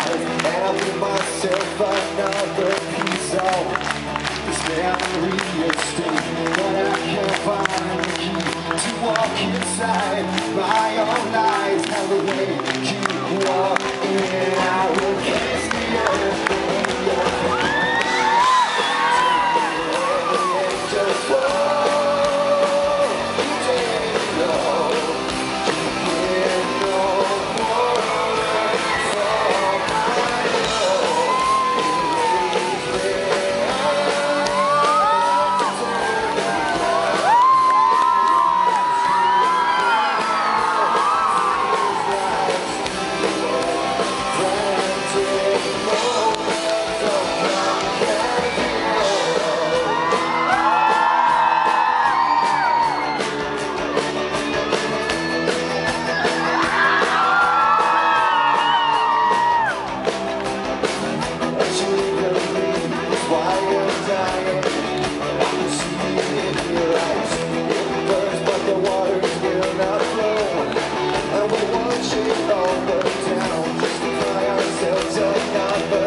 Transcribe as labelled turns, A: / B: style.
A: and I'll give myself another piece of this memory estate. But I can't find the key to walk inside my own eyes. Now the way you walk in, I will kiss the earth beneath your feet. Just fall, you take it all. You get no more from my love. But